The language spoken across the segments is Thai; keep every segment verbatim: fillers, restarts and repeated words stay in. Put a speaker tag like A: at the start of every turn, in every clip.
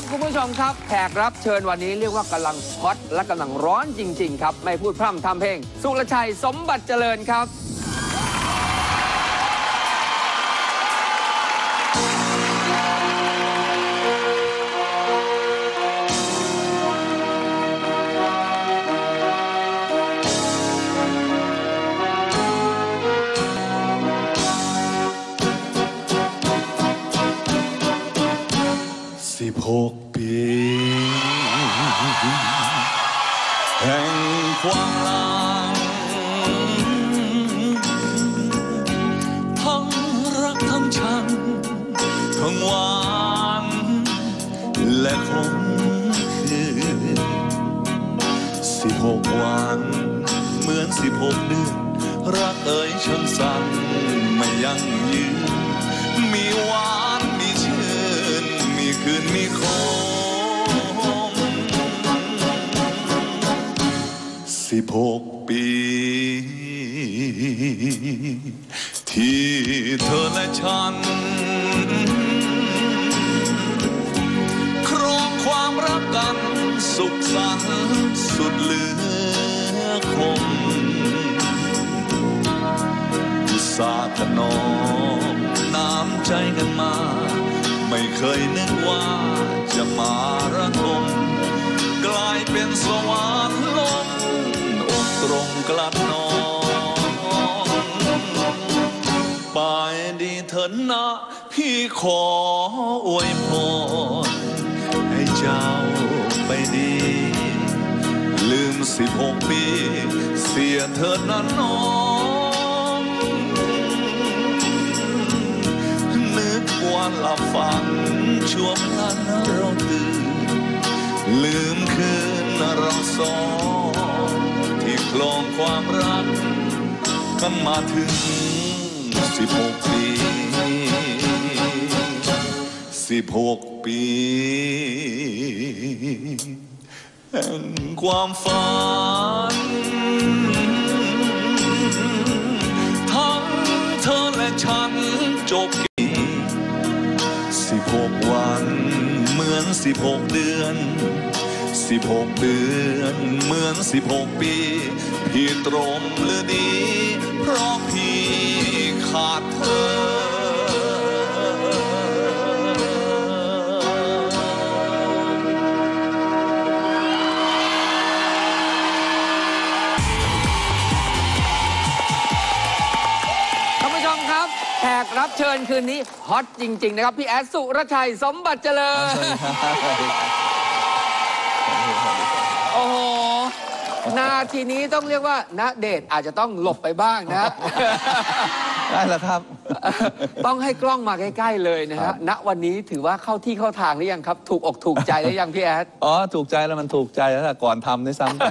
A: คุณผู้ชมครับแขกรับเชิญวันนี้เรียกว่ากำลังฮอตและกำลังร้อนจริงๆครับไม่พูดพร่ำทำเพลงสุรชัยสมบัติเจริญครับ
B: สิบหกปีแห่งความหลังทั้งรักทั้งชังทั้งหวานและคมคืนสิบหกวันเหมือนสิบหกเดือนรักเอ่ยช่างสั้นไม่ยั่งยืนมีหวานมีชื่นมีคืนมีคมสิบหกปีที่เธอและฉันครองความรักกันสุขสันต์สุดเหลือคมสาดถนอมน้ำใจกันมาไม่เคยนึกว่าจะมาระทมกลายเป็นสวรรค์ล้นอกตรงกลัดนอนไปดีเถิดนะพี่ขออวยพรให้เจ้าไปดีลืมสิบหกปีเสียเถิดนะน้องนึกว่าหลับฝันชั่วพลันเราตื่นลืมคืนเราสองที่คลองความรักกันมาถึงสิบหกปีสิบหกปีแห่งความฝันทั้งเธอและฉันจบสิบหกวันเหมือนสิบหกเดือนสิบหกเดือนเหมือนสิบหกปีพี่ตรมหรือดีเพราะพี่ขาดเธอ
A: แขกรับเชิญคืนนี้ฮอตจริงๆนะครับพี่แอดสุรชัยสมบัติเจริญโอ้โหนาทีนี้ต้องเรียกว่าณเดชน์อาจจะต้องหลบไปบ้างนะ
B: ได้แล้วครับ
A: ต้องให้กล้องมาใกล้ๆเลยนะฮะณวันนี้ถือว่าเข้าที่เข้าทางหรือยังครับถูกอกถูกใจหรือยังพี่แอด
B: อ๋อถูกใจแล้วมันถูกใจแล้วก่อนทำด้วยซ้ำไป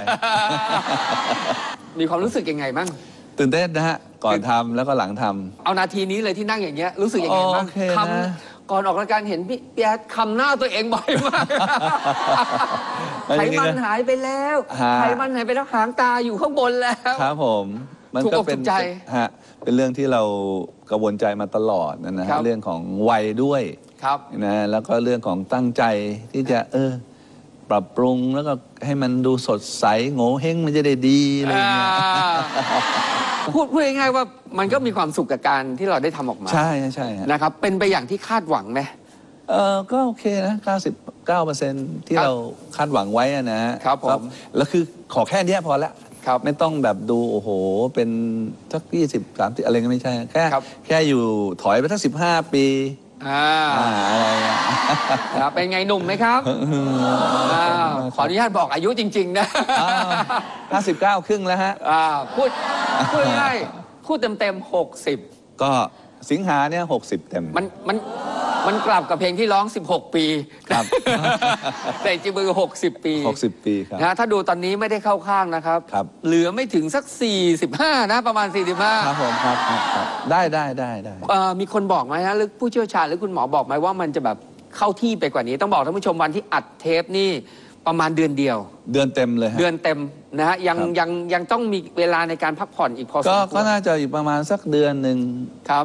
A: มีความรู้สึกยังไงบ้าง
B: ตื่นเต้นนะฮะก่อนทำแล้วก็หลังทำ
A: เอานาทีนี้เลยที่นั่งอย่างเงี้ยรู้สึกยังไงบ้างคำก่อนออกรายการเห็นพี่แอดคำหน้าตัวเองบ่อยมากไขมันหายไปแล้วไขมันหายไปแล้วหางตาอยู่ข้างบนแล้ว
B: ครับผม
A: มันก็เป็น
B: ฮะเป็นเรื่องที่เรากังวลใจมาตลอดนะฮะเรื่องของวัยด้วย
A: ครับ
B: นะแล้วก็เรื่องของตั้งใจที่จะเออปรับปรุงแล้วก็ให้มันดูสดใสโง่เฮงมันจะได้ดีอะไรอย่างเงี้ย
A: พูดพูดง่ายๆว่ามันก็มีความสุขกับการที่เราได้ทำออกมา
B: ใช่ใช่
A: นะครับเป็นไปอย่างที่คาดหวังไหม
B: เออก็โอเคนะ เก้าสิบเก้าเปอร์เซ็นต์ ที่เราคาดหวังไว้นะครับ
A: ผม
B: แล้วคือขอแค่นี้พอละไม่ต้องแบบดูโอ้โหเป็นสักยี่สิบสามสิบอะไรก็ไม่ใช่แค่แค่อยู่ถอยไปสักสิบห้าปี
A: อ่าอะไรอ่ะเป็นไงหนุ่มไหมครับขออนุญาตบอกอายุจริงๆนะ
B: ห้าสิบเก้าครึ่งแล้วฮะ
A: พูดพูดง่ายพูดเต็มๆหกสิบ
B: ก็สิงหาเนี่ยหกสิบเต็ม
A: มันมันมันกลับกับเพลงที่ร้องสิบหกปี
B: ครับ
A: แต่จริงๆหกสิบปี
B: หกสิบปีครับ
A: นะถ้าดูตอนนี้ไม่ได้เข้าข้างนะครับเหลือไม่ถึงสักสี่สิบห้านะประมาณสี่สิบห้า
B: ครับผมครับได้ได้ได้ได้
A: มีคนบอกไหมฮะหรือผู้เชี่ยวชาญหรือคุณหมอบอกไหมว่ามันจะแบบเข้าที่ไปกว่านี้ต้องบอกท่านผู้ชมวันที่อัดเทปนี่ประมาณเดือนเดียว
B: เดือนเต็มเลย
A: เดือนเต็มนะฮะยังยังยังต้องมีเวลาในการพักผ่อนอีกพอสมควร
B: ก็น่าจะอีกประมาณสักเดือนหนึ่ง
A: ครับ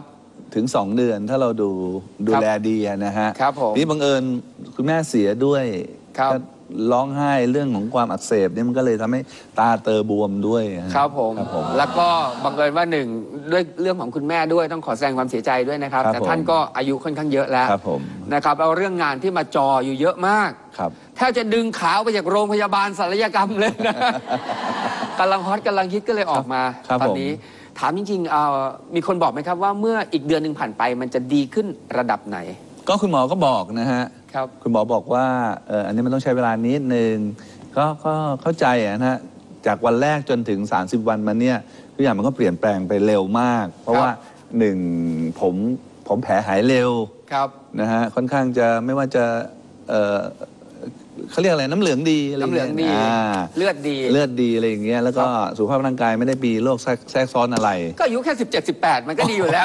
C: ถึงสองเดือนถ้าเราดูดูแลดีนะฮะ
A: ครับผม
C: นี่บังเอิญคุณแม่เสียด้วย
A: ครับ
C: ก็ร้องไห้เรื่องของความอักเสบเนี่ยมันก็เลยทำให้ตาเตอบวมด้วยฮะ
A: ครับผม
C: ครับผม
A: แล้วก็บังเอิญว่าหนึ่งด้วยเรื่องของคุณแม่ด้วยต้องขอแสดงความเสียใจด้วยนะครับ
C: ครับ
A: แต่ท่านก็อายุค่อนข้างเยอะแล้ว
C: ครับผม
A: นะครับเอาเรื่องงานที่มาจออยู่เยอะมาก
C: ครับ
A: แทบจะดึงขาออกไปจากโรงพยาบาลศัลยกรรมเลยนะ กำลังฮอตกำลังฮิตก็เลยออกมา
C: ครับ
A: ตอนนี้ ถามจริงๆเอ่อมีคนบอกไหมครับว่าเมื่ออีกเดือนหนึ่งผ่านไปมันจะดีขึ้นระดับไหน
C: ก็คุณหมอก็บอกนะฮะ
A: ครับ
C: คุณหมอบอกว่าเอออันนี้มันต้องใช้เวลานิดนึงก็ก็เข้าใจอะนะฮะจากวันแรกจนถึง สามสิบ วันมาเนี่ยทุกอย่างมันก็เปลี่ยนแปลงไปเร็วมาก เพราะว่าหนึ่งผมผมแผลหายเร็ว
A: ครับ
C: นะฮะค่อนข้างจะไม่ว่าจะเออเขาเรียกอะไรน้ำเหลืองดีอะไร
A: น้ำเหลืองดี
C: อ่า
A: เลือดดี
C: เลือดดีอะไรอย่างเงี้ยแล้วก็สุขภาพร่างกายไม่ได้มีโรคแทรกแทรกซ้อนอะไร
A: ก็อายุแค่สิบเจ็ดสิบแปดมันก็ดีอยู่แล้ว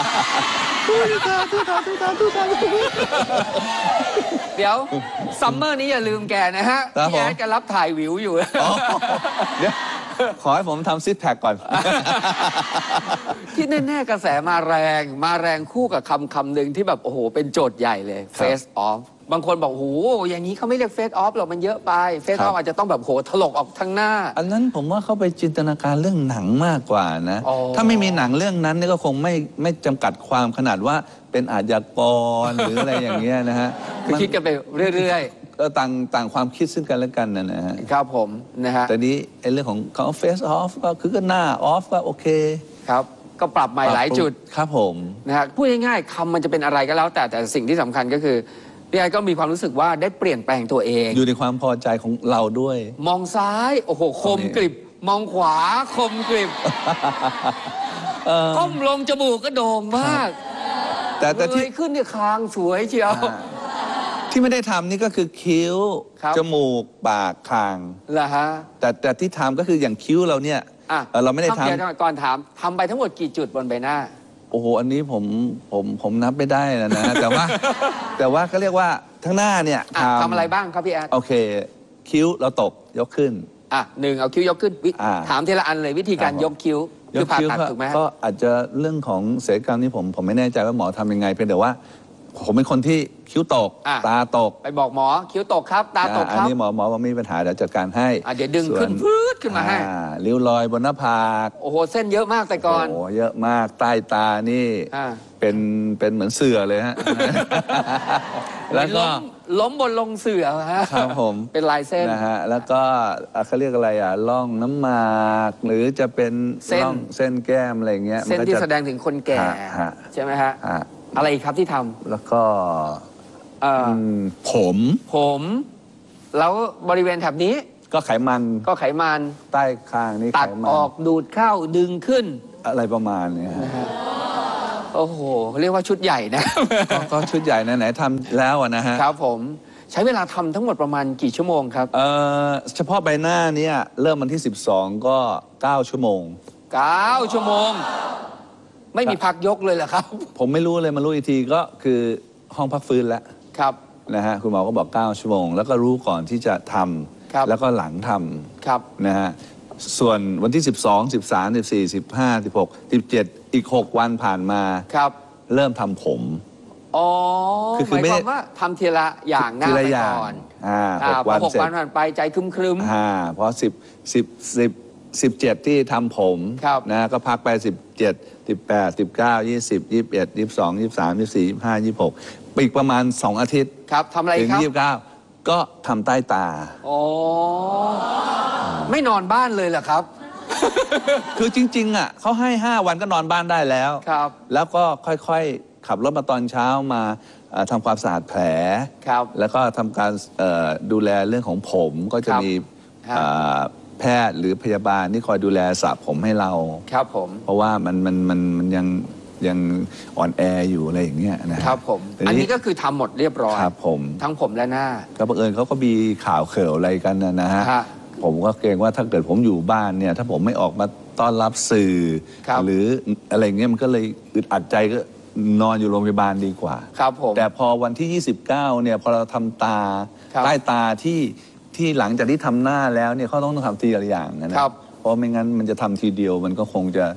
A: เดี๋ยวซัมเมอร์นี้อย่าลืมแกนะฮะ
C: ครับผม
A: พี่แอดแกรับถ่ายวิวอยู่
C: อ๋อเดี๋ยวขอให้ผมทำซิทแพคก่อน
A: ที่แน่ๆกระแสมาแรง มาแรงคู่กับคำคำหนึ่งที่แบบโอ้โหเป็นโจทย์ใหญ่เลย
C: ครับ
A: face off บางคนบอกโอ้โหอย่างนี้เขาไม่เรียก face off หรอกมันเยอะไป face
C: ครั
A: off
C: บ
A: อาจจะต้องแบบโหถลกออกทั้งหน้า
C: อันนั้นผมว่าเขาไปจินตนาการเรื่องหนังมากกว่านะ
A: อ๋อ
C: ถ้าไม่มีหนังเรื่องนั้นเนี่ยก็คงไม่ไม่จำกัดความขนาดว่าเป็นอาชญากร หรืออะไรอย่างเงี้ยนะฮะ
A: คือคิดกันไปเรื่อย
C: ก็ต่างต่างความคิดซึ่งกันและกันนะนะฮะ
A: ๆ ครับผมนะฮะ
C: แต่นี้ไอ้เรื่องของเขา face off ก็คือก็หน้า off ก็โอเค
A: ครับ ก็ปรับใหม่หลายจุด
C: ครับผม
A: นะฮะพูดง่ายๆคำมันจะเป็นอะไรก็แล้ว แต่แต่สิ่งที่สำคัญก็คือพี่ไอ้ก็มีความรู้สึกว่าได้เปลี่ยนแปลงตัวเอง
C: อยู่ในความพอใจของเราด้วย
A: มองซ้ายโอ้โหคมกริบ มองขวาคมกริบ
C: เออ
A: ก้มลงจมูกก็โด่งมาก
C: แต่แต่ที่
A: เงยขึ้นเนี่ยคางสวยเชียว
C: อ่าที่ไม่ได้ทำนี่ก็คือคิ้ว
A: ครับ
C: จมูก ปากคาง
A: เหรอฮะ
C: แต่แต่ที่ทำก็คืออย่างคิ้วเราเนี่ย
A: อ่ะ
C: เอ่อเราไม่ได้ทำ
A: เดี๋ยวก่อนถามทำไปทั้งหมดกี่จุดบนใบหน้า
C: โอ้โห อันนี้ผมผมผมนับไม่ได้นะนะ แต่ว่า แต่ว่าก็เรียกว่าทั้งหน้าเนี่ย
A: อ่ะทำอะไรบ้างครับพี่แอด
C: โอเค คิ้วเราตกยกขึ้น
A: อ่ะหนึ่งเอาคิ้วยกขึ้นวิ
C: อ่า
A: ถามทีละอันเลยวิธีการ
C: ครับผม
A: ยกคิ้วคือผ่าตัด
C: ก็
A: ถูกไหมฮะ
C: ก็อาจจะเรื่องของศัลยกรรมนี่ผมผมไม่แน่ใจว่าหมอทำยังไงเพียงแต่ว่า ผมเป็นคนที่คิ้วตก
A: อ่ะ
C: ตาตก
A: ไปบอกหมอคิ้วตกครับ ตาตก
C: อ่ะอั
A: ครับ
C: นี้หมอหมอว่าไม่มีปัญหาเดี๋ยวจัดการให้
A: อ่ะเดี๋ยวดึง
C: ส่ว
A: ขึ้นพืดขึ้นมาให้
C: อ่ริ้วรอยบนหน้าผาก
A: โอ้โหเส้นเยอะมากแต่ก่อน
C: โอ้โหเยอะมากใต้ตานี่
A: อ่า
C: เป็นเป็นเหมือนเสือเลยฮะ แล้วก็
A: ล้มล้มบนลงเสือฮะ
C: ครับผม
A: เป็นลายเส้น
C: นะฮะแล้วก็อ่ะเขาเรียกอะไรอ่ะร่องน้ำหมากหรือจะเป็น
A: เส้น
C: ร่องเส้นแก้มอะไรอย่างเงี้ย
A: เส้น
C: มัก็
A: ที่
C: จะ
A: แสดงถึงคนแก่
C: ฮะฮะ
A: ใช่ไหมฮะ
C: อ่ะ
A: อะไรอีกครับที่ทำ
C: แล้วก็
A: เอ่ออ
C: อืมผม
A: ผม แล้วบริเวณแถบนี้
C: ก็ไขมัน
A: ก็ไขมัน
C: ใต้คางนี่
A: ตัด
C: ไขมั
A: ออกดูดเข้าดึงขึ้น
C: อะไรประมาณเนี้ยฮะ
A: โอ้โห เรียกว่าชุดใหญ่นะ
C: ก็ก็ชุดใหญ่นะไหนทำแล้วอะนะฮะ
A: ครับผมใช้เวลาทำทั้งหมดประมาณกี่ชั่วโมงครับ
C: เอ่อเฉพาะใบหน้าเนี่ยเริ่มวันที่ สิบสอง ก็ เก้า ชั่วโมง
A: เก้า ชั่วโมง ไม่มีพักยกเลยเหรอครับ
C: ผมไม่รู้เลยมารู้อีกทีก็คือห้องพักฟื้นแล้ว
A: ครับ
C: นะฮะคุณหมอก็บอก เก้า ชั่วโมง แล้วก็รู้ก่อนที่จะท
A: ครับ
C: ำแล้วก็หลังท
A: ครับ
C: ำนะฮะส่วนวันที่ สิบสอง สิบสาม สิบสี่ สิบห้า สิบหก สิบเจ็ด อีก หก วันผ่านมา
A: ครับ
C: เริ่มทำผม
A: อ๋อ
C: คือ
A: ห
C: คือ
A: มาย
C: ไม่
A: ค
C: ได้
A: วามว่าทำทีละอย่างหน้า
C: ที
A: ไป
C: ละอย่าง
A: ก่อน
C: อ่า
A: อ่า
C: หก
A: พอ
C: วัน
A: หก
C: เสร็จ
A: วันผ่านไปใจครึมครึมๆ
C: อ่าพอสิบสิบสิบสิบเจ็ดที่ทำผม
A: ครับ
C: นะก็พักไปสิบเจ็ดสิบแปดสิบเก้ายี่สิบยี่สิบเอ็ดยี่สิบสองยี่สิบสามยี่สิบสี่ยี่สิบห้ายี่สิบหกอีกประมาณสองอาทิตย์
A: ครับทำอะไร
C: ถึง
A: ครับ
C: ยี่สิบเก้าก็ทำใต้ตา
A: อ๋อไม่นอนบ้านเลยเหรอครับ
C: คือจริง ๆ อ่ะเขาให้ ห้า วันก็นอนบ้านได้แล้ว
A: ครับ
C: แล้วก็ค่อยๆ ขับรถมาตอนเช้ามาเอ่อทำความสะอาดแผล
A: ครับ
C: แล้วก็ทำการเอ่อดูแลเรื่องของผมก็จะ
A: ครับ
C: มี
A: ครับ
C: เอ่อแพทย์หรือพยาบาลที่คอยดูแลสระผมให้เรา
A: ครับผม
C: เพราะว่ามันมันมันมันยังยังอ่อนแออยู่อะไรอย่างเงี้ยนะฮะ
A: ครับผม
C: ที
A: อันนี้ก็คือทำหมดเรียบร้อย
C: ครับผม
A: ทั้งผมและหน้า
C: ก็บังเอิญเขาก็มีข่าวเข่าวอะไรกันนะนะฮะ
A: ฮะ
C: ผมก็เกรงว่าถ้าเกิดผมอยู่บ้านเนี่ย ถ้าผมไม่ออกมาต้อนรับสื่อ
A: ครับ
C: หรืออะไรเงี้ยมันก็เลยอึดอัดใจก็นอนอยู่โรงพยาบาลดีกว่า
A: ครับผม
C: แต่พอวันที่ ยี่สิบเก้า เนี่ยพอเราทำตา
A: ครับ
C: ใต้ตาที่ที่หลังจากที่ทำหน้าแล้วเนี่ยเขาต้องทำทีละอย่างนะนะครับ เพราะไม่งั้นมันจะทำทีเดียวมันก็คงจะ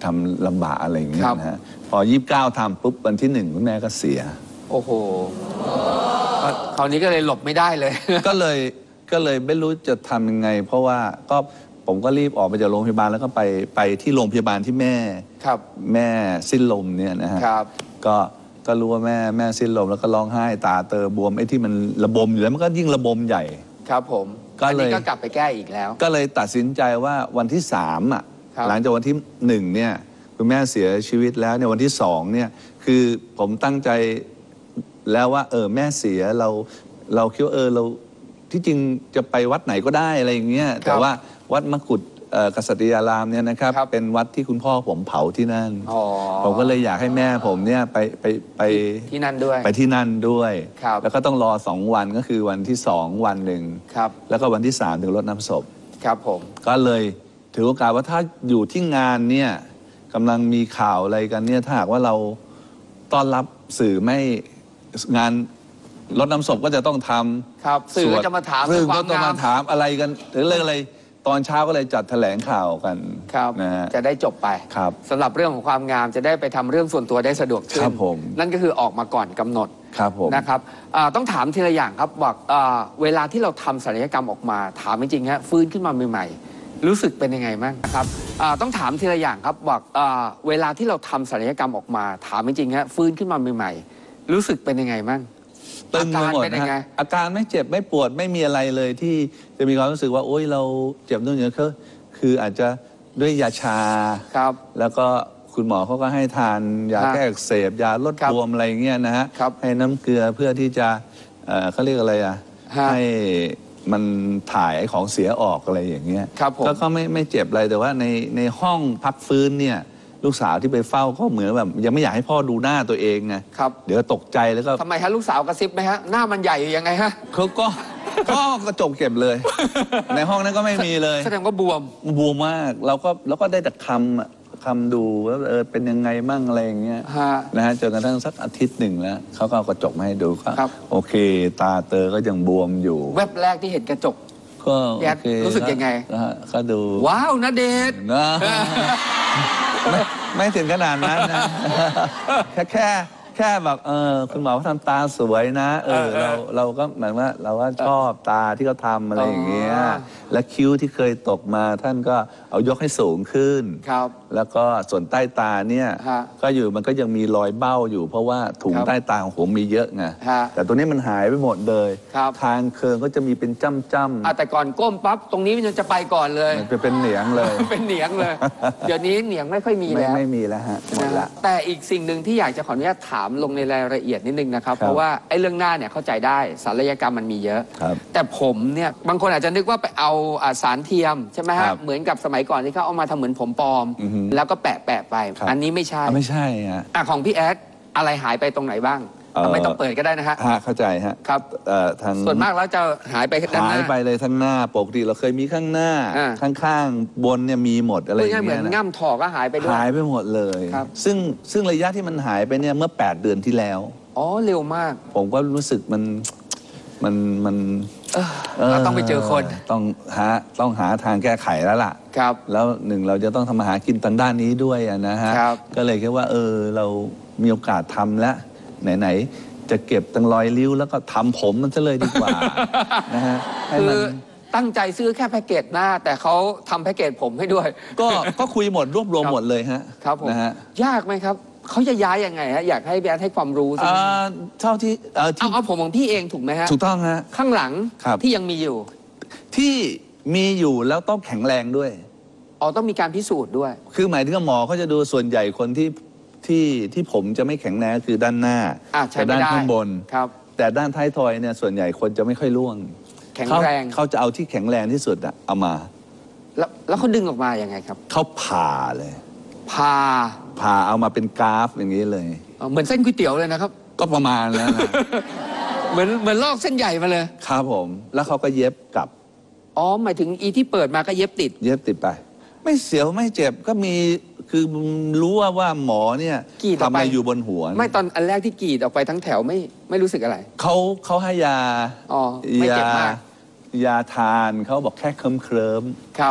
C: ทำลำบากอะไรอย่างเงี้ยนะฮะพอยี่สิบเก้าทำปุ๊บวันที่หนึ่งคุณแม่ก็เสีย
A: โอ้โหคราวนี้ก็เลยหลบไม่ได้เลย
C: ก็เลยก็เลยไม่รู้จะทำยังไง เพราะว่าก็ผมก็รีบออกไปจากโรงพยาบาลแล้วก็ไปไปที่โรงพยาบาลที่แม่
A: ครับ
C: แม่สิ้นลมเนี่ยนะฮะก็ก็รู้ว่าแม่แม่สิ้นลมแล้วก็ร้องไห้ตาเตอบวมไอ้ที่มันระบมอยู่แล้วมันก็ยิ่งระบมใหญ่
A: ครับผมก็เลยก็กลับไปแก้อีกแล้ว
C: ก็เลยตัดสินใจว่าวันที่สามอ่ะหลังจากวันที่หนึ่งเนี่ยคุณแม่เสียชีวิตแล้วในวันที่สองเนี่ยคือผมตั้งใจแล้วว่าเออแม่เสียเราเราคิดว่าเออเราที่จริงจะไปวัดไหนก็ได้อะไรอย่างเงี้ยแต่ว่าวัดมกุฏกษัตริยารามเนี่ยนะครับเป็นวัดที่คุณพ่อผมเผาที่นั่นผมก็เลยอยากให้แม่ผมเนี่ยไปไปไป
A: ที่นั่นด้วย
C: ไปที่นั่นด้วยแล้วก็ต้องรอสองวันก็คือวันที่สองวันหนึ่งแล้วก็วันที่สามถึงรดน้ำศพ
A: ครับผม
C: ก็เลยถือโอกาสว่าถ้าอยู่ที่งานเนี่ยกำลังมีข่าวอะไรกันเนี่ยถ้าหากว่าเราต้อนรับสื่อไม่งานรดน้ำศพก็จะต้องท
A: ำครับสื่อก็จะมาถาม
C: สื่อก็ต้องมาถามอะไรกันหรือเรื่องอะไรตอนเช้าก็เลยจัดแถลงข่าวกัน
A: ครับนะฮะจะได้จบไป
C: ครับ
A: สำหรับเรื่องของความงามจะได้ไปทำเรื่องส่วนตัวได้สะดวกขึ้น
C: ครับผม
A: นั่นก็คือออกมาก่อนกำหนด
C: ครับผม
A: นะครับต้องถามทีละอย่างครับบอกเวลาที่เราทำศัลยกรรมออกมาถามจริงๆฮะฟื้นขึ้นมาใหม่ๆรู้สึกเป็นยังไงบ้างครับต้องถามทีละอย่างครับบอกเวลาที่เราทำศัลยกรรมออกมาถามจริงๆฮะฟื้นขึ้นมาใหม่ๆรู้สึกเป็นยังไงบ้าง
C: ตึงไปหมดนะอาการไม่เจ็บไม่ปวดไม่มีอะไรเลยที่จะมีความรู้สึกว่าโอ๊ยเราเจ็บนู่นนี่คือคืออาจจะด้วยยาชา
A: ครับ
C: แล้วก็คุณหมอเขาก็ให้ทานยาแก้อักเสบยาลดบวมอะไรเงี้ยนะฮะให้น้ำเกลือเพื่อที่จะเขาเรียกอะไรอ่ะให้มันถ่ายไอ้ของเสียออกอะไรอย่างเงี้ยแล้วก็ไม่ไม่เจ็บอะไรแต่ว่าในในห้องพักฟื้นเนี่ยลูกสาวที่ไปเฝ้าก็เหมือนแบบยังไม่อยากให้พ่อดูหน้าตัวเองไง
A: ครับ
C: เดี๋ยวตกใจแล้วก็
A: ทำไมฮะลูกสาวกระซิบไหมฮะหน้ามันใหญ่ยังไงฮะ
C: เขาก็ก็กระจกเก็บเลยในห้องนั้นก็ไม่มีเลย
A: แสดงว่าบวม
C: บวมมากเราก็เราก็ได้แต่คำคำดูว่าเออเป็นยังไงมั่งอะไรอย่างเงี้ยนะฮะจนกระทั่งสักอาทิตย์หนึ่งแล้วเขาก็เอากระจกมาให้ดูก็โอเคตาเตอก็ยังบวมอยู่
A: แวบแรกที่เห็นกระจก
C: ก็โอเค
A: รู้สึกยังไง
C: ก็ดู
A: ว้าวณเดชน์
C: นะไม่ไม่ถึงขนาดนั้นนะแค่แค่แค่แบบเออคุณหมอเขาทำตาสวยนะเออเราเราก็เหมือนว่าเราก็ชอบตาที่เขาทำอะไรอย่างเงี้ยและคิ้วที่เคยตกมาท่านก็เอายกให้สูงขึ้น
A: ครับ
C: แล้วก็ส่วนใต้ตาเนี่ยก็อยู่มันก็ยังมีรอยเบ้าอยู่เพราะว่าถุงใต้ตาของผมมีเยอะไงแต่ตัวนี้มันหายไปหมดเลยทางเคืองก็จะมีเป็นจ้ำจ้ำ
A: แต่ก่อนก้มปั๊บตรงนี้มันจะไปก่อนเลย
C: มันจะเป็นเหนียงเลย
A: เป็นเหนียงเลยเดี๋ยวนี้เหนียงไม่ค่อยมีแล้ว
C: ไม่มีแล้วฮะหมดละ
A: แต่อีกสิ่งหนึ่งที่อยากจะขออนุญาตถามลงในรายละเอียดนิดนึงนะครับเพราะว่าไอ้เรื่องหน้าเนี่ยเข้าใจได้ศัลยกรรมมันมีเยอะแต่ผมเนี่ยบางคนอาจจะนึกว่าไปเอาสารเทียมใช่ไหมฮะเหมือนกับสมัยก่อนที่เขาเอามาทำเหมือนผมปลอมแล้วก็แปะแปะไปอันนี้ไม่ใช่
C: ไม่ใช่ฮะ
A: ของพี่แอดอะไรหายไปตรงไหนบ้างไม่ต้องเปิดก็ได้นะฮะ
C: เข้าใจฮะ
A: ครับ
C: ทาง
A: ส่วนมากแล้วจะหายไปด้านหน้า
C: หายไปเลยทั้งหน้าปกติเราเคยมีข้างหน้าข้างๆบนเนี่ยมีหมดอะไรอย่างเงี้ย
A: เหมือนง่ำถอกก็หายไปด้วย
C: หายไปหมดเลยซึ่งซึ่งระยะที่มันหายไปเนี่ยเมื่อแปดเดือนที่แล้ว
A: อ๋อเร็วมาก
C: ผมก็รู้สึกมันมันมัน
A: เราต้องไปเจอคน
C: ต้องหาต้องหาทางแก้ไขแล้วล่ะ
A: ครับ
C: แล้วหนึ่งเราจะต้องทำมาหากินทางด้านนี้ด้วยนะฮะก็เลยคิดว่าเออเรามีโอกาสทำแล้วไหนๆจะเก็บตั้งรอยริ้วแล้วก็ทำผมมันซะเลยดีกว่านะฮะ
A: คือตั้งใจซื้อแค่แพ็กเกจหน้าแต่เขาทำแพ็กเกจผมให้ด้วย
C: ก็ก็คุยหมดรวบรวมหมดเลยฮะ
A: ครับผมยากไหมครับเขาจะย้ายยังไงฮะอยากให้แบรนด์ให้ความรู้สิ
C: เท่าที่
A: เอาเอาผมของพี่เองถูกไหมฮะ
C: ถูกต้องฮะ
A: ข้างหลังที่ยังมีอยู่
C: ที่มีอยู่แล้วต้องแข็งแรงด้วย
A: อ๋อต้องมีการพิสูจน์ด้วย
C: คือหมายถึงหมอเขาจะดูส่วนใหญ่คนที่ที่ที่ผมจะไม่แข็งแรงคือด้านหน้าแต่ด้านข้างบน
A: ครับ
C: แต่ด้านท้ายทอยเนี่ยส่วนใหญ่คนจะไม่ค่อยร่วง
A: แข็งแรง
C: เขาจะเอาที่แข็งแรงที่สุดอะเอามา
A: แล้วแล้วเขาดึงออกมาอย่างไงครับ
C: เขาผ่าเลย
A: ผ่า
C: ผ่าเอามาเป็นกราฟอย่างนี้เลย
A: เหมือนเส้นก๋วยเตี๋ยวเลยนะครับ
C: ก็ประมาณแล้วนะ
A: เหมือนเหมือนลอกเส้นใหญ่มาเลย
C: ครับผมแล้วเขาก็เย็บกลับ
A: อ๋อหมายถึงอีที่เปิดมาก็เย็บติด
C: เย็บติดไปไม่เสียวไม่เจ็บก็มีคือรู้ว่าว่าหมอเนี่ยทำอะไรอยู่บนหัว
A: ไม่ตอนอันแรกที่กรีดออกไปทั้งแถวไม่ไม่รู้สึกอะไร
C: เขาเขาให้ยา
A: อ๋อไม่เจ็บมาก
C: ยาทานเขาบอกแค่เคลิ้มเคลิ้ม
A: ครับ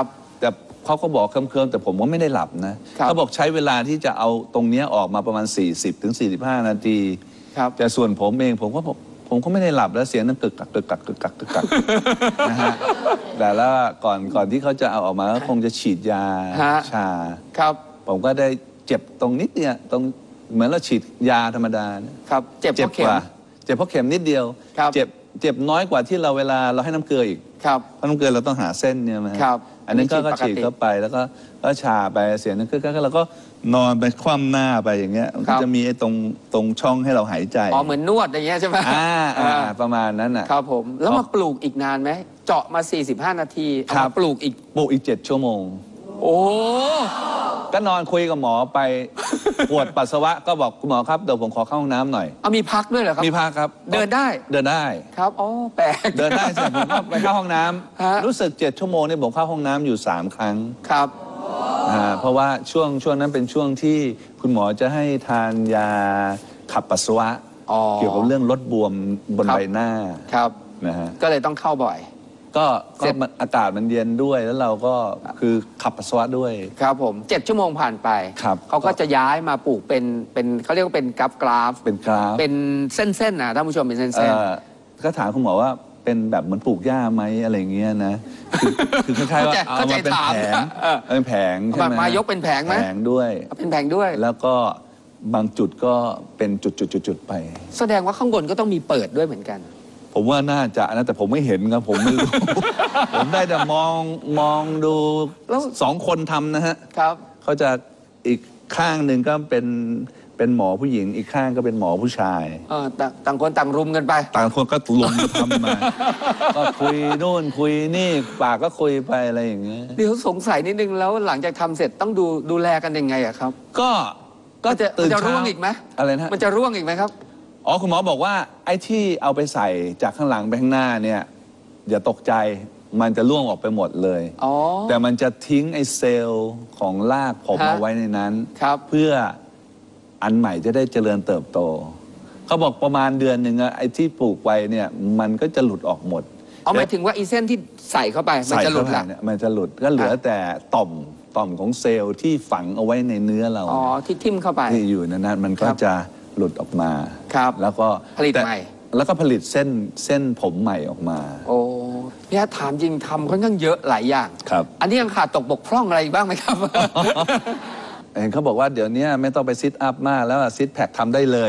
C: แต่เขาก็บอกเคลิ้มๆแต่ผมก็ไม่ได้หลับนะเขาบอกใช้เวลาที่จะเอาตรงเนี้ยออกมาประมาณ สี่สิบถึงสี่สิบห้า นาทีแต่ส่วนผมเองผมก็บอกผมก็ไม่ได้หลับแล้วเสียงนั้นกึกกักกึกกักกึกกักกึกกักนะฮะแต่แล้วก่อนก่อนที่เขาจะเอาออกมาก็คงจะฉีดยาชา
A: ครับ
C: ผมก็ได้เจ็บตรงนิดเนี่ยตรงเหมือนเราฉีดยาธรรมดา
A: ครับเจ็บเพราะเข็ม
C: เจ็บเพราะเข็มนิดเดียวเจ็บเจ็บน้อยกว่าที่เราเวลาเราให้น้ำเกลืออีกเพราะน้ำเกลือเราต้องหาเส้นเนี่ยนะอันนั้นก็ฉีดเข้าไปแล้วก็ก็ชาไปเสียงนั้นก็เราก็นอนไปคว่ำหน้าไปอย่างเงี้ยมันก็จะมีไอ้ตรงตรงช่องให้เราหายใจ
A: อ๋อเหมือนนวดอย่างเงี้ยใช่ไหม
C: อ่าประมาณนั้นอ่ะ
A: ครับผมแล้วมาปลูกอีกนานไหมเจาะมาสี่สิบห้านาทีเอามาปลูกอีก
C: ปลูกอีกเจ็ดชั่วโมง
A: โอ้
C: ก็นอนคุยกับหมอไปปวดปัสสาวะก็บอกคุณหมอครับเดี๋ยวผมขอเข้าห้องน้ำหน่อย
A: เอามีพักด้วยเหรอครับ
C: มีพักครับ
A: เดินได้
C: เดินได้
A: ครับอ๋อแปลก
C: เดินได้เสร็จผมก็ไปเข้าห้องน้ำรู้สึกเจ็ดชั่วโมงนี่ผมเข้าห้องน้ำอยู่สามครั้ง
A: ครับ
C: เพราะว่าช่วงช่วงนั้นเป็นช่วงที่คุณหมอจะให้ทานยาขับปัสสาวะเกี่ยวกับเรื่องลดบวมบนใบหน้า
A: ครับ
C: นะฮะ
A: ก็เลยต้องเข้าบ่อย
C: ก็อากาศมันเย็นด้วยแล้วเราก็คือขับปัสสาวะด้วย
A: ครับผมเจ็ดชั่วโมงผ่านไปเขาก็จะย้ายมาปลูกเป็นเป็นเขาเรียกว่าเป็นกราฟกราฟ
C: เป็นกราฟ
A: เป็นเส้นๆนะท่านผู้ชมเป็นเส้น
C: ๆก็ถามคุณหมอว่าเป็นแบบเหมือนปลูกหญ้าไหมอะไรเงี้ยนะคือคล้ายๆว่าเอามาเป็นแผงเป็นแผงใช่ไหม
A: มายกเป็นแผงไหม
C: แผงด้วย
A: เป็นแผงด้วย
C: แล้วก็บางจุดก็เป็นจุดๆๆไป
A: แสดงว่าข้างบนก็ต้องมีเปิดด้วยเหมือนกัน
C: ผมว่าน่าจะนะแต่ผมไม่เห็นครับผมไม่รู้ ผมได้แต่มองมองดูแล้วสองคนทำนะฮะ
A: ครับ
C: เขาจะอีกข้างหนึ่งก็เป็นเป็นหมอผู้หญิงอีกข้างก็เป็นหมอผู้ชาย
A: เออต่างคนต่างรุมกันไป
C: ต่างคนก็รุมทำมาก็คุยโน่นคุยนี่ปากก็คุยไปอะไรอย่างเงี้ย
A: เดี๋ยวสงสัยนิดนึงแล้วหลังจากทำเสร็จต้องดูดูแลกันยังไงอะครับ
C: ก็
A: ก็จะจะร่วงอีกไหม
C: อะไรนะ
A: มันจะร่วงอีกไหมครับ
C: อ๋อคุณหมอบอกว่าไอ้ที่เอาไปใส่จากข้างหลังไปข้างหน้าเนี่ยอย่าตกใจมันจะร่วงออกไปหมดเลยแต่มันจะทิ้งไอ้เซลล์ของรากผมเอาไว้ในนั้นเพื่ออันใหม่จะได้เจริญเติบโตเขาบอกประมาณเดือนหนึ่งอะไอ้ที่ปลูกไว้เนี่ยมันก็จะหลุดออกหมด
A: เอาหมายถึงว่าอีเส้นที่ใส่เข้าไปมันจะหลุดละ
C: มันจะหลุดก็เหลือแต่ต่อมต่อมของเซลล์ที่ฝังเอาไว้ในเนื้อเรา
A: อ๋อที่ทิ่มเข้าไป
C: ที่อยู่นั้นมันก็จะหลุดออกมา
A: ครับ
C: แล้วก็
A: ผลิตใหม่
C: แล้วก็ผลิตเส้นเส้นผมใหม่ออกมา
A: โอ้เนี่ยถามจริงทำค่อนข้างเยอะหลายอย่าง
C: ครับ
A: อันนี้ยังขาดตกบกพร่องอะไรบ้างไหมครับ
C: เห็นเขาบอกว่าเดี๋ยวนี้ไม่ต้องไปซิทอัพมากแล้วซิทแพคทำได้เลย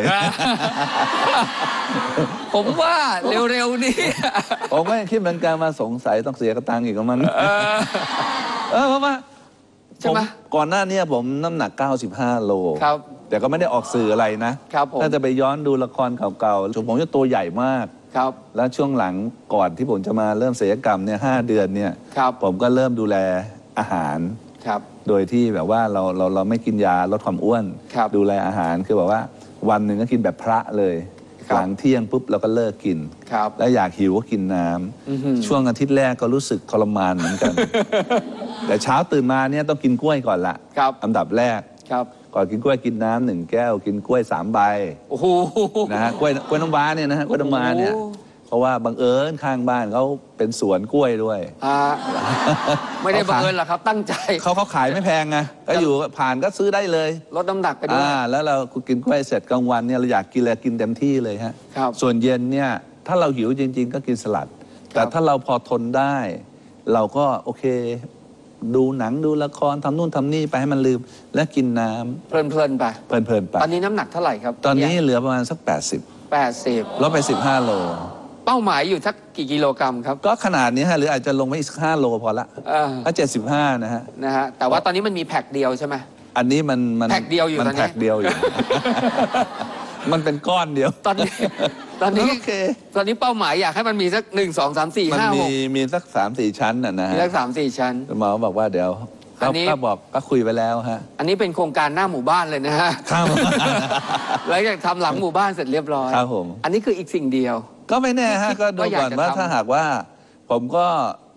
A: ผมว่าเร็วๆนี้
C: ผมก็ยังคิดเหมือนกันมาสงสัยต้องเสียกระตังอีกมันเออเพราะว่า
A: ใช่ไหม
C: ก่อนหน้านี้ผมน้ำหนักเก้าสิบห้าโล
A: ครับ
C: แต่ก็ไม่ได้ออกสื่ออะไรนะครับถ้าจะไปย้อนดูละครเก่าๆผมจะตัวใหญ่มาก
A: ครับ
C: แล้วช่วงหลังก่อนที่ผมจะมาเริ่มศัลยกรรมเนี่ยห้าเดือนเนี่ยผมก็เริ่มดูแลอาหาร
A: ครับ
C: โดยที่แบบว่าเราเราเราไม่กินยาลดความอ้วนดูแลอาหารคือแบบว่าวันหนึ่งก็กินแบบพระเลยหลังเที่ยงปุ๊บเราก็เลิกกินแล้วอยากหิวก็กินน้ำช่วงอาทิตย์แรกก็รู้สึกทรมานเหมือนกันแต่เช้าตื่นมาเนี่ยต้องกินกล้วยก่อนละอันดับแรกก่อนกินกล้วยกินน้ำหนึ่งแก้วกินกล้วยสามใบนะฮะกล้วยกล้วยน้ำว้าเนี่ยนะฮะกล้วยน้ำว้าเนี่ยเพราะว่าบังเอิญข้างบ้านเขาเป็นสวนกล้วยด้วย
A: ไม่ได้บังเอิญหรอกครับตั้งใจ
C: เขาเขาขายไม่แพงไงก็อยู่ผ่านก็ซื้อได้เลย
A: ลดน้ำหนักไปด้วย
C: แล้วเรากินกล้วยเสร็จกลางวันเนี่ยเราอยากกินอะไรกินเต็มที่เลยฮะส่วนเย็นเนี่ยถ้าเราหิวจริงๆก็กินสลัดแต่ถ้าเราพอทนได้เราก็โอเคดูหนังดูละครทำนู่นทำนี่ไปให้มันลืมและกินน้ำ
A: เพลินๆไป
C: เพลินๆไป
A: ตอนนี้น้ำหนักเท่าไหร่ครับ
C: ตอนนี้เหลือประมาณสักแปดสิบ
A: แปดสิบ
C: ลดไปสิบห้าโล
A: เป้าหมายอยู่สักกี่กิโลกรัมครับ
C: ก็ขนาดนี้ฮะหรืออาจจะลงไปอีกห้าโลพอละถ้าเจ็ดสิบห้านะฮะ
A: นะฮะแต่ว่าตอนนี้มันมีแพ็คเดียวใช่ไหม
C: อันนี้มันมัน
A: แพ็คเดียวอยู่
C: มันแพ็คเดียวอยู่มันเป็นก้อนเดียว
A: ตอนนี้ตอนนี้ตอนนี้เป้าหมายอยากให้มันมีสักหนึ่งสองสามสี่ห้าหก
C: มันมีมีสักสามสี่ชั้นน่ะนะฮะ
A: มีสักสามสี่ชั้น
C: หมอบอกว่าเดี๋ยวก็บอกก็คุยไปแล้วฮะ
A: อันนี้เป็นโครงการหน้าหมู่บ้านเลยนะฮะ
C: ครับ
A: แล้วอยากทำหลังหมู่บ้านเสร็จเรียบร้อย
C: ครับผม
A: อันนี้คืออีกสิ่งเดียว
C: ก็ไม่แน่ฮะก็ดูก่อนว่าถ้าหากว่าผมก็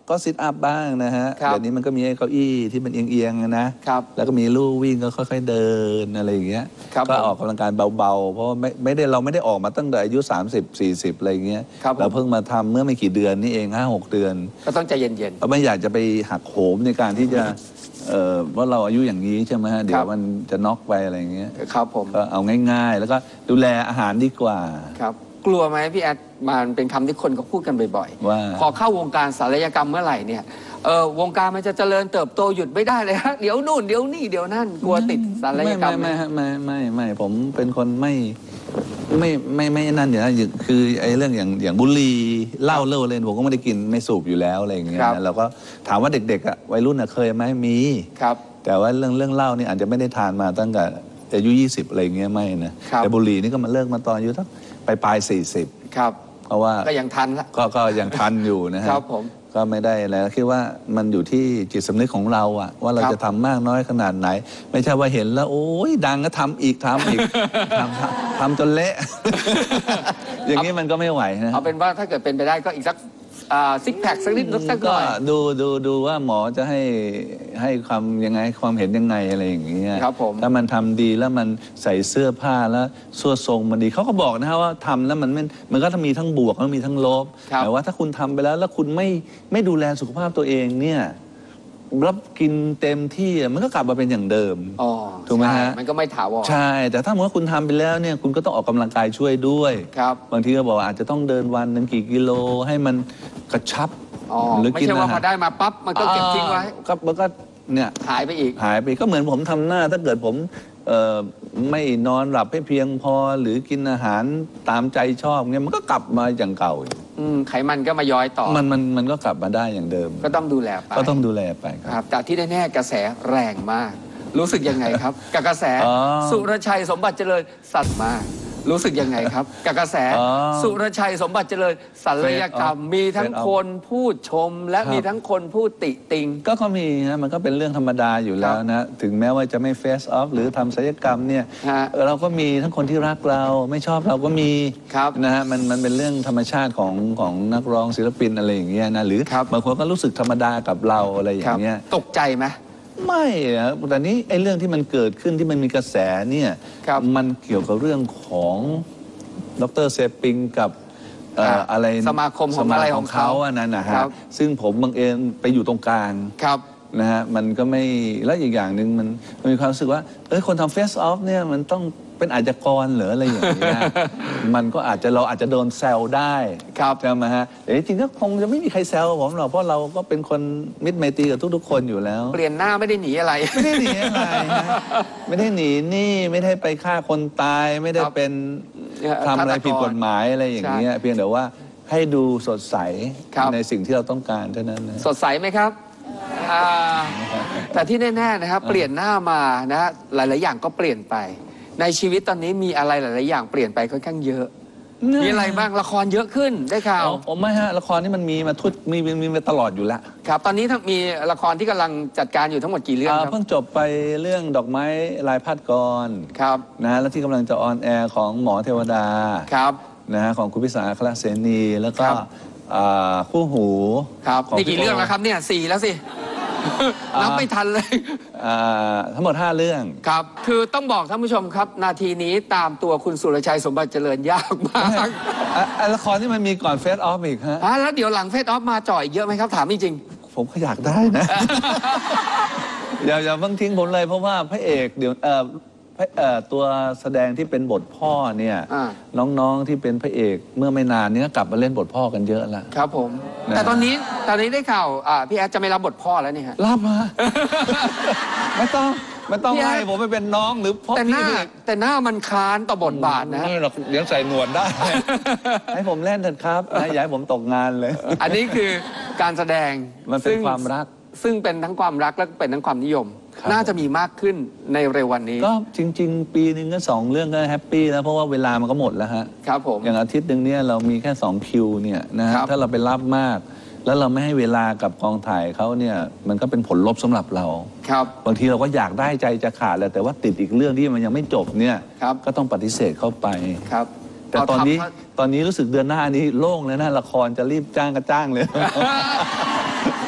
C: ก็ซิทอัพบ้างนะฮะ
A: ครับ
C: เดี๋ยวนี้มันก็มีไอ้เก้าอี้ที่มันเอียงๆนะครับ แล้วก็มีลู่วิ่งก็ค่อยๆเดินอะไรอย่างเงี้ย
A: ครับ
C: ก็
A: ผม
C: ออกกำลังกายเบาๆเพราะว่าไม่ไม่ได้เราไม่ได้ออกมาตั้งแต่อายุสามสิบ สี่สิบอะไรอย่างเงี้ย
A: ครับผม
C: เราเพิ่งมาทำเมื่อไม่กี่เดือนนี่เองห้าหกเดือน
A: ก็ต้องใจเย็น
C: เราไม่อยากจะไปหักโหมในการที่จะเอ่อว่าเราอายุอย่างนี้ใช่ไหมฮะเดี๋ยวมันจะน็อกไปอะไรอย่างเงี้ย
A: ๆครับผม
C: ก็เอาง่ายๆ แล้วก็ดูแลอาหารดีกว่า
A: ครับกลัวไหมพี่แอดมันเป็นคำที่คนเขาพูดกันบ่อย
C: ว่า
A: พอเข้าวงการศัลยกรรมเมื่อไหร่เนี่ยเออวงการมันจะเจริญเติบโตหยุดไม่ได้เลยฮะเดี๋ยวนู่นเดี๋ยวนี่เดี๋ยวนั่นกลัวติดศัลยกรรม
C: ไม่ไม่ไม่ไม่ไม่ไม่ผมเป็นคนไม่ไม่ไม่ไม่นั่นอยู่นะคือไอ้เรื่องอย่างอย่างบุหรี่เหล้าเล่าเล่นผมก็ไม่ได้กินไม่สูบอยู่แล้วอะไรอย่างเงี้ย
A: ครับ
C: นะเราก็ถามว่าเด็กๆอ่ะวัยรุ่นอ่ะเคยไหมมี
A: ครับ
C: แต่ว่าเรื่องเรื่องเหล้านี่อาจจะไม่ได้ทานมาตั้งแต่อายุยี่สิบอะไรอย่างเงี้ยไม่นะครับ แต่บุหรี่นี่ก็มาเลิกมาตอนอายุสักปลายปลายสี่สิบ
A: ครับ
C: เพราะว่า
A: ก็ยังทันละ
C: ก็ก็ยังทันอยู่นะฮะ
A: ครับผม
C: ก็ไม่ได้แล้วคิดว่ามันอยู่ที่จิตสำนึกของเราอะว่าเรา
A: ครับ
C: จะทำมากน้อยขนาดไหน ไม่ใช่ว่าเห็นแล้วโอ้ยดังก็ทำอีกทำอีก ทำทำทำจนเละ อย่างนี้มันก็ไม่ไหวนะ
A: เอาเป็นว่าถ้าเกิดเป็นไปได้ก็อีกสักซิกแพคสักนิดสักห
C: ก็
A: น่อย
C: ดูดูดูว่าหมอจะให้ให้ความยังไงความเห็นยังไงอะไรอย่างเงี้ย
A: ครับผม
C: ถ้ามันทำดีแล้วมันใส่เสื้อผ้าแล้วส่วนทรงมันดีเขาก็บอกนะฮะว่าทำแล้วมันไม่มันก็มีทั้งบวกแล้วมีทั้งลบ
A: ครับ
C: แต่ว่าถ้าคุณทำไปแล้วแล้วคุณไม่ไม่ดูแลสุขภาพตัวเองเนี่ยรับกินเต็มที่มันก็กลับมาเป็นอย่างเดิม
A: อ๋อ
C: ถูกไหมฮะ
A: ใช่มันก็ไม่ถาวร
C: ใช่ แต่ถ้าเมื่อคุณทำไปแล้วเนี่ยคุณก็ต้องออกกำลังกายช่วยด้วย
A: ครับ
C: บางทีก็บอกว่าอาจจะต้องเดินวันหนึ่งกี่กิโลให้มันกระชับ
A: อ๋อ
C: หรือ
A: ไม่
C: กิน
A: ใช่ว่า
C: อา
A: พ
C: หา
A: อ
C: ร
A: ได้มาปั๊บมันก็เก็บทิ้งไว้
C: ก็มันก็เนี่ย
A: หายไปอีก
C: หายไปก็เหมือนผมทำหน้าถ้าเกิดผมเอ่อไม่นอนหลับให้เพียงพอหรือกินอาหารตามใจชอบเนี่ยมันก็กลับมาอย่างเก่าอีก
A: อืมไขมันก็มาย้อยต่อ
C: มันมันมันก็กลับมาได้อย่างเดิม
A: ก็ต้องดูแลไป
C: ก็ต้องดูแลไปค
A: ครับ รับแต่ที่แน่ๆกระแสแรงมาก รู้สึกยังไงครับ กับกระแส
C: อ๋อ
A: สุรชัยสมบัติเจริญสัตว์มาก รู้สึกยังไงครับ กับกระแส
C: อ๋อ
A: สุรชัยสมบัติเจริญศัลยกรรม
C: Fate of
A: มีทั้ง
C: Fate of
A: คนพูดชม และ
C: ครับ
A: มีทั้งคนพูดติติง
C: ก็เขามีนะมันก็เป็นเรื่องธรรมดาอยู่แล้วนะ ถึงแม้ว่าจะไม่เฟสออฟหรือทำศัลยกรรมเนี่ย
A: ฮะ
C: เราก็มีทั้งคนที่รักเราไม่ชอบเราก็มี
A: ครับ
C: นะฮะมันมันเป็นเรื่องธรรมชาติของของนักร้องศิลปินอะไรอย่างเงี้ยนะหรือ
A: ครับ
C: บางคนก็รู้สึกธรรมดากับเราอะไรอ
A: ครั
C: ย่า
A: บ
C: งเงี้ย
A: ตกใจไหม
C: ไม่อะแต่นี้ไอ้เรื่องที่มันเกิดขึ้นที่มันมีกระแสเนี่ย
A: ครับ
C: มันเกี่ยวกับเรื่องของดรเซปิงกับเอ่อ
A: ครับ
C: อะไร
A: สมาคมของอะไรของเขา
C: อันนั้นนะ
A: ครั
C: ฮะ
A: บ
C: ซึ่งผมบังเอิญไปอยู่ตรงกลาง
A: ครับ
C: นะฮะมันก็ไม่แล้วอีกอย่างหนึ่งมันมันมีความรู้สึกว่าเอ้ยคนทำเฟซออฟเนี่ยมันต้องเป็นอาชญากรเหรืออะไรอย่างเงี้ย มันก็อาจจะเราอาจจะโดนแซวได้
A: ครับ
C: ใช่ไหมฮะแต่จริงๆก็คงจะไม่มีใครแซวผมหรอกเพราะเราก็เป็นคนมิตรไมตรีกับทุกๆคนอยู่แล้ว
A: เปลี่ยนหน้าไม่ได้หนีอะไร
C: ไม่ได้หนีอะไรฮะไม่ได้หนีหนี่ไม่ได้ไปฆ่าคนตาย ไม่ได้
A: ครับ
C: เป็นทำอะไรผิดกฎหมายอะไรอย่างเงี้ยเพียงแต่ว่าให้ดูสดใส
A: ครับ
C: ในสิ่งที่เราต้องการเท่านั้นนะ
A: สดใสไหมครับอ่าแต่ที่แน่ๆนะครับ เปลี่ยนหน้ามานะฮะหลายๆอย่างก็เปลี่ยนไป ในชีวิตตอนนี้มีอะไรหลายๆอย่างเปลี่ยนไปค่อนข้างเยอะ มีอะไรบ้างละครเยอะขึ้นได้ข่าว
C: อ๋ออ๋อไม่ฮะละครนี่มันมีมาทุกมีมีมีมาตลอดอยู่แล้ว
A: ครับ ตอนนี้ทั้งมีละครที่กำลังจัดการอยู่ทั้งหมดกี่เรื่อง
C: อ่า
A: ครับ
C: เพิ่งจบไปเรื่องดอกไม้ลายพาดกร
A: ครับ
C: นะฮะแล้วที่กำลังจะออนแอร์ของหมอเทวดา
A: ครับ
C: นะฮะของคุณพิสารอัครเสนี แล้วก็
A: ครับ
C: อ่าคู่หู
A: ครับ
C: ของ
A: นี่กี่
C: พี่โ
A: เรื่องแล้วครับเนี่ยสี่แล้วสิ
C: อ่านั
A: นับไม่ทันเลย
C: อ่าทั้งหมดห้าเรื่อง
A: ครับ คือต้องบอกท่านผู้ชมครับ นาทีนี้ตามตัวคุณสุรชัยสมบัติเจริญยากมาก
C: อ่ะอ่ะละครที่มันมีก่อนเฟสออฟอีกฮะ
A: ฮะแล้วเดี๋ยวหลังเฟสออฟมาจ่อยเยอะไหมครับถามจริง
C: ผมก็อยากได้นะ อย่าอย่าเพิ่งทิ้งผมเลยเพราะว่าพระเอกเดี๋ยวเอ่อพระเอ่อตัวแสดงที่เป็นบทพ่อเนี่ย
A: อ่า
C: น้องๆที่เป็นพระเอกเมื่อไม่นานนี้ก็กลับมาเล่นบทพ่อกันเยอะแล้ว
A: ครับผม
C: นะ
A: แต่ตอนนี้ตอนนี้ได้ข่าวอ่าพี่แอดจะไม่รับบทพ่อแล้วนี่ฮะ
C: รับมา ไม่ต้องไม่ต้อง
A: พี่แอด
C: ให้ผมไปเป็นน้องหรือพ่อ
A: แต่ห
C: พี่
A: น้าแต่หน้ามันคล้านต่อบทบาทนะ
C: ไม่หรอกเดี๋ยวใส่หนวดได้ ให้ผมเล่นเถอะครับนะอย่าให้ผมตกงานเลย
A: อันนี้คือการแสดง
C: มันเป็น
A: ซึ่ง
C: ความรัก
A: ซึ่งเป็นทั้งความรักและเป็นทั้งความนิยม
C: ครับ
A: น่าจะมีมากขึ้นในเร็ววันนี้
C: ก็จริง ๆ ปีหนึ่งก็สองเรื่องก็แฮปปี้แล้วเพราะว่าเวลามันก็หมดแล้วฮะ
A: ครับผม
C: อย่างอาทิตย์หนึ่งเนี่ยเรามีแค่สองคิวเนี่ยนะฮะ
A: ครับ
C: ถ้าเราไปรับมาก แล้วเราไม่ให้เวลากับกองถ่ายเขาเนี่ยมันก็เป็นผลลบสำหรับเรา
A: ครับ
C: บางทีเราก็อยากได้ใจจะขาดแหละแต่ว่าติดอีกเรื่องที่มันยังไม่จบเนี่ย
A: ครับ
C: ก็ต้องปฏิเสธเข้าไป
A: ครับ
C: แต่ตอนนี้
A: เอาทำ
C: ตอนนี้รู้สึกเดือนหน้านี้โล่งแล้วนะละครจะรีบจ้างก็จ้างเลย
A: ค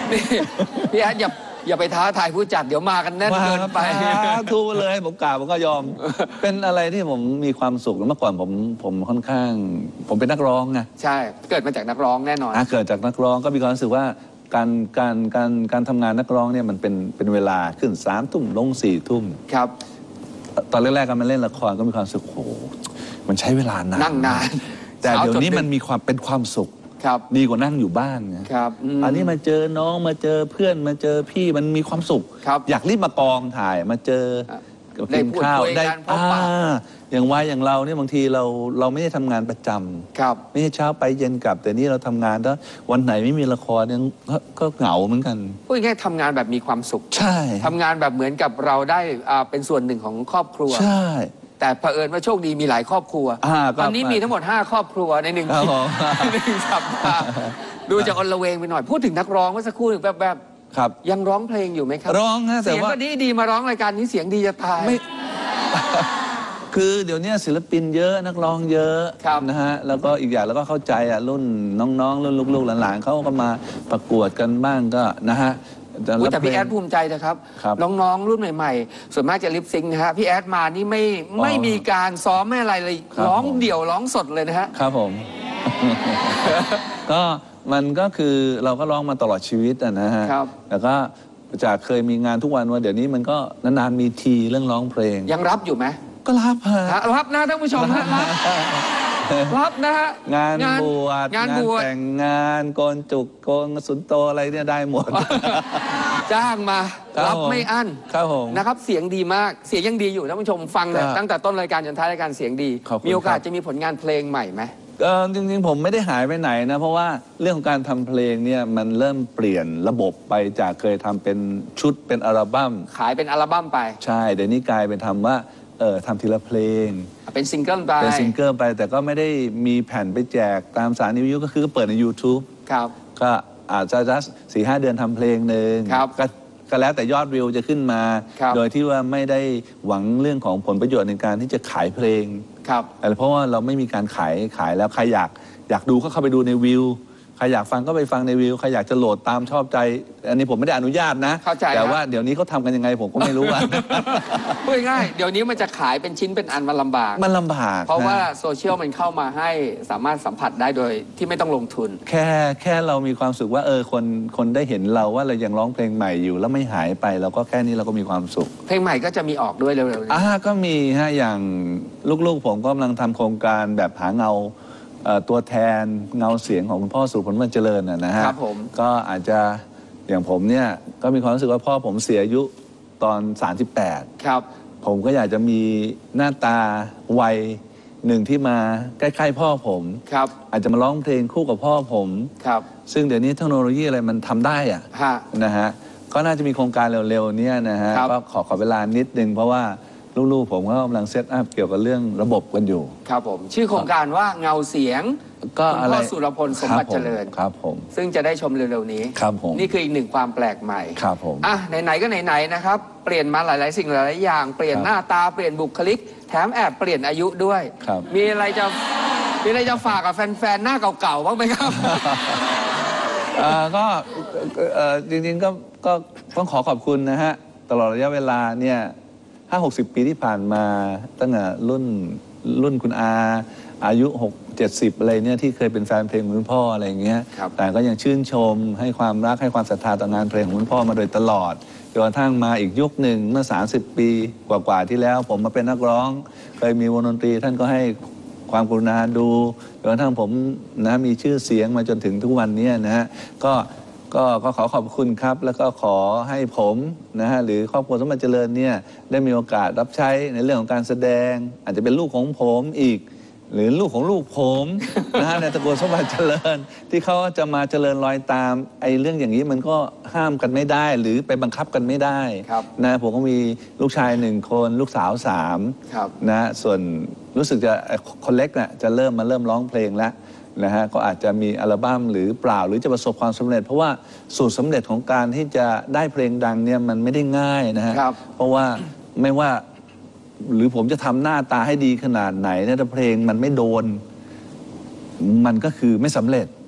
A: นี่พี่แอดอย่าอย่าไปท้าทายผู้จัดเดี๋ยวมากันแน่นเกินไป
C: มาทูเลยผมกล่าวผมก็ยอม เป็นอะไรที่ผมมีความสุขเมื่อก่อนผมผมค่อนข้าง ผมเป็นนักร้องไง
A: ใช่เกิดมาจากนักร้องแน่นอน
C: อ่ะเกิดจากนักร้องก็มีความรู้สึกว่าการการการการทำงานนักร้องเนี่ยมันเป็นเป็นเวลาขึ้นสามทุ่มลงสี่ทุ่ม
A: ครับ
C: ตอนแรกๆกันมาเล่นละครก็มีความรู้สึกโอ้โหมันใช้เวลานาน
A: นั่งนาน
C: แต่เดี๋ยวนี้
A: ช้าจ
C: มันมีความเป็นความสุข
A: ครับ
C: ดีกว่านั่งอยู่บ้านไง
A: ครับม
C: อันนี้มาเจอน้องมาเจอเพื่อนมาเจอพี่มันมีความสุข
A: ครับ
C: อยากรีบมากองถ่ายมาเจอ
A: ครับ
C: กินข้าว
A: ได้พูดคุยกันพบปะ
C: อ่าอย่างวัยอย่างเราเนี่ยบางทีเราเราไม่ได้ทำงานประจำ
A: ครับ
C: ไม่ใช่เช้าไปเย็นกลับ แต่นี่เราทำงานแล้ววันไหนไม่มีละครเนี่ยก็ก็เหงาเหมือนกัน
A: พูดง่ายๆทำงานแบบมีความสุข
C: ใช่
A: ทำงานแบบเหมือนกับเราได้อ่าเป็นส่วนหนึ่งของครอบครัว
C: ใช่
A: แต่เผอิญว่าโชคดีมีหลายครอบครัว
C: อ่าก็
A: ตอนนี้มีทั้งหมดห้าครอบครัวในหนึ่ง
C: ครับ
A: ปี
C: ผม
A: ในหนึ่งสัปดาห์ดูจะอนละเวงไปหน่อย พูดถึงนักร้องเมื่อสักครู่หนึ่งแบบ
C: ครับ
A: ๆยังร้องเพลงอยู่ไหมครับ
C: ร้องฮะแต่
A: เสียง
C: ว่า
A: ก็ดีดีๆมาร้องรายการนี้เสียงดีจะตาย
C: ไม่ คือเดี๋ยวนี้ศิลปินเยอะนักร้องเยอะ
A: ครับ
C: นะฮะแล้วก็อีกอย่างแล้วก็เข้าใจอ่ะรุ่นน้องๆรุ่นลูกๆหลานๆเขาก็มาประกวดกันบ้างก็นะฮะ
A: อุ๊ยแต่พี่แอด
C: เพลง
A: ภูมิใจนะครับ
C: ครับ
A: น้องๆรุ่นใหม่ๆ ส่วนมากจะลิปซิงค์นะฮะพี่แอดมานี่ไม่ไม่มีการซ้อมไม่อะไรเลย
C: ครับ
A: ร้อง
C: ผม
A: เดี่ยวร้องสดเลยนะฮะ
C: ครับผม ก็มันก็คือเราก็ร้องมาตลอดชีวิตอะนะฮะ
A: ครับ
C: แล้วก็จากเคยมีงานทุกวันว่าเดี๋ยวนี้มันก็นานๆมีทีเรื่องร้องเพลง
A: ยังรับอยู่ไหม
C: ก็รับฮะ
A: ฮะรับนะท่านผู้ชมฮะรับรับนะฮะ
C: งานบวช
A: งานบวช
C: แต่งงานโกนจุกโกนสุนโตอะไรเนี่ยได้หมด
A: จ้างมา
C: ครับ
A: รับ
C: ผม
A: ไม่อั้น
C: ครับผม
A: นะครับเสียงดีมากเสียงยังดีอยู่ท่านผู้ชมฟังเนี่ย
C: ครับ
A: ตั้งแต่ต้นรายการจนท้ายรายการเสียงดี
C: ขอบคุณ
A: มีโอกาส
C: ครับ
A: จะมีผลงานเพลงใหม่ไหม
C: เอ่อจริงๆผมไม่ได้หายไปไหนนะ เพราะว่าเรื่องของการทำเพลงเนี่ยมันเริ่มเปลี่ยนระบบไปจากเคยทำเป็นชุดเป็นอัลบั้ม
A: ขายเป็นอัลบั้มไป
C: ใช่เดี๋ยวนี้กลายเป็นทำว่าเออทำทีละเพลง
A: เป็นซิงเกิลไป
C: เป็นซิงเกิลไป แต่ก็ไม่ได้มีแผ่นไปแจกตามสถานีวิทยุก็คือก็เปิดใน YouTube
A: ครับ
C: ก็อาจจะจะสี่ห้าเดือนทำเพลงหนึ่ง
A: ครับ
C: ก็ก็แล้วแต่ยอดวิวจะขึ้นมา
A: ครับ
C: โดยที่ว่าไม่ได้หวังเรื่องของผลประโยชน์ในการที่จะขายเพลง
A: ครับ
C: อะไรเพราะว่าเราไม่มีการขายขายแล้วใครอยากอยากดูก็เข้าไปดูในวิวใครอยากฟังก็ไปฟังในวิวใครอยากจะโหลดตามชอบใจ อันนี้ผมไม่ได้อนุญาตนะ
A: เข้าใจ
C: แต่
A: ครับ
C: ว่าเดี๋ยวนี้เขาทำกันยังไงผมก็ไม่รู้อ่ะ
A: พูดง่ายๆเดี๋ยวนี้มันจะขายเป็นชิ้นเป็นอันมันลำบาก
C: มันลำบาก
A: เพราะว่า
C: นะ
A: โซเชียลมันเข้ามาให้สามารถสัมผัสได้โดยที่ไม่ต้องลงทุน
C: แค่แค่เรามีความสุขว่าเออคนคนได้เห็นเราว่าเรายังร้องเพลงใหม่อยู่ แล้วไม่หายไปเราก็แค่นี้เราก็มีความสุข
A: เพลงใหม่ก็จะมีออกด้วยเร็วๆนี้
C: อ่าก็มีฮะอย่างลูกๆผมก็กำลังทำโครงการแบบหาเงาเอ่อตัวแทนเงาเสียงของคุณพ่อสุรพลมันเจริญนะนะฮะ
A: ครับผม
C: ก็อาจจะอย่างผมเนี่ยก็มีความรู้สึกว่าพ่อผมเสียอายุตอนสามสิบแปด
A: ครับ
C: ผมก็อยากจะมีหน้าตาวัยหนึ่งที่มาใกล้ๆพ่อผม
A: ครับ
C: อาจจะมาร้องเพลงคู่กับพ่อผม
A: ครับ
C: ซึ่งเดี๋ยวนี้เทคโนโลยีอะไรมันทำได้อะ
A: ฮะ
C: นะฮะก็น่าจะมีโครงการเร็วๆเนี้นะฮะ
A: ครับ
C: ก็ขอขอเวลานิดนึงเพราะว่าลูกๆผมก็กำลังเซตอัพเกี่ยวกับเรื่องระบบกันอยู่
A: ครับผม ชื่อโครงการว่าเงาเสียง
C: ก็
A: คุณ
C: อะไร
A: พ่อสุรพลสมบัติเจริญ
C: ครับผม
A: ซึ่งจะได้ชมเร็วๆนี้
C: ครับผม
A: นี่คืออีกหนึ่งความแปลกใหม่
C: ครับผม
A: อ่ะไหนๆก็ไหนๆนะครับ เปลี่ยนมาหลายๆสิ่งหลายๆอย่าง เปลี่ยน
C: ครับ
A: หน้าตา เปลี่ยนบุคลิก แถมแอบเปลี่ยนอายุด้วย
C: ครับ
A: มีอะไรจะมีอะไรจะฝากกับแฟนๆ หน้าเก่าๆ บ้างไหมครับ
C: เอ่อก็เอ่อจริงๆก็ก็ต้องขอขอบคุณนะฮะ ตลอดระยะเวลาเนี่ยห้าหกสิบปีที่ผ่านมาตั้งแต่รุ่นรุ่นคุณอา อายุหกเจ็ดสิบอะไรเนี่ยที่เคยเป็นแฟนเพลงของคุณพ่ออะไรอย่างเงี้ย
A: ครับ
C: แต่ก็ยังชื่นชมให้ความรักให้ความศรัทธาต่องานเพลงของคุณพ่อมาโดยตลอดจนกระทั่งมาอีกยุคหนึ่งเมื่อ สามสิบ ปีกว่าๆที่แล้ว ผมมาเป็นนักร้อง เคยมีวงดนตรีท่านก็ให้ความกรุณาดูจนกระทั่งผมนะมีชื่อเสียงมาจนถึงทุกวันนี้นะฮะก็ก็ก็ขอขอบคุณครับ แล้วก็ขอให้ผมนะฮะหรือครอบครัวสมบัติเจริญเนี่ยได้มีโอกาสรับใช้ในเรื่องของการแสดง อาจจะเป็นลูกของผมอีก หรือลูกของลูกผม นะฮะในตระกูลสมบัติเจริญ ที่เขาจะมาเจริญรอยตามไอ้เรื่องอย่างนี้มันก็ห้ามกันไม่ได้ หรือไปบังคับกันไม่ได้
A: ครับ
C: นะผมก็มีลูกชายหนึ่งคนลูกสาวสาม
A: ครับ
C: นะส่วนรู้สึกจะคนเล็กน่ะจะเริ่มมาเริ่มร้องเพลงแล้วนะฮะก็อาจจะมีอัลบั้มหรือเปล่าหรือจะประสบความสำเร็จ เพราะว่าสูตรสำเร็จของการที่จะได้เพลงดังเนี่ยมันไม่ได้ง่ายนะฮะ
A: ครับ
C: เพราะว่าไม่ว่าหรือผมจะทำหน้าตาให้ดีขนาดไหนเนี่ยถ้าเพลงมันไม่โดน มันก็คือไม่สำเร็จ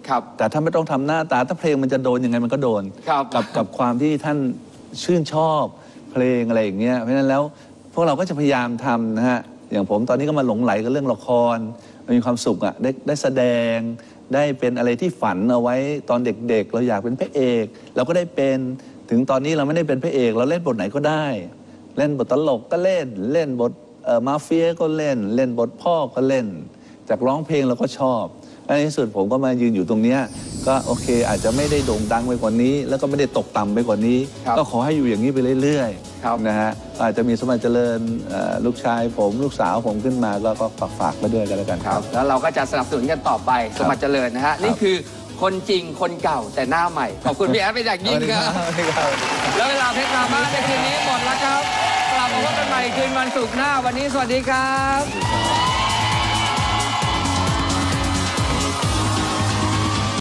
A: ครับ
C: แต่ถ้าไม่ต้องทำหน้าตาถ้าเพลงมันจะโดนยังไงมันก็โดน
A: ครับ
C: กับกับความที่ท่านชื่นชอบเพลงอะไรอย่างเงี้ยเพราะฉะนั้นแล้วพวกเราก็จะพยายามทำนะฮะอย่างผมตอนนี้ก็มาหลงไหลกับเรื่องละครมีความสุขอ่ะได้ได้แสดงได้เป็นอะไรที่ฝันเอาไว้ตอนเด็กๆเราอยากเป็นพระเอกเราก็ได้เป็นถึงตอนนี้เราไม่ได้เป็นพระเอกเราเล่นบทไหนก็ได้ เล่นบทตลกก็เล่นเล่นบทมาเฟียก็เล่นเล่นบทพ่อก็เล่นจากร้องเพลงเราก็ชอบในที่สุดผมก็มายืนอยู่ตรงนี้ก็โอเคอาจจะไม่ได้โด่งดังไปกว่านี้แล้วก็ไม่ได้ตกต่ำไปกว่านี้ก็ขอให้อยู่อย่างนี้ไปเรื่อยๆนะฮะอาจจะมีสมบัติเจริญลูกชายผมลูกสาวผมขึ้นมาก็ก็ฝากฝากไปด้วยกันแล้วกันครับ
A: แล้วเราก็จะสนับสนุนกันต่อไปสมบัติเจริญนะฮะนี่คือคนจริงคนเก่าแต่หน้าใหม่ขอบคุณพี่แอดเป็นอย่างยิ่งครับแล้วเวลาเพชรดราม่าในคืนนี้หมดแล้วครับกลับมาพบกันใหม่คืนวันศุกร์หน้าวันนี้สวัสดีครับ